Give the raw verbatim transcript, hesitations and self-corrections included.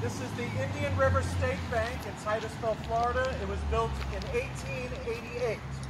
This is the Indian River State Bank in Titusville, Florida. It was built in eighteen eighty-eight.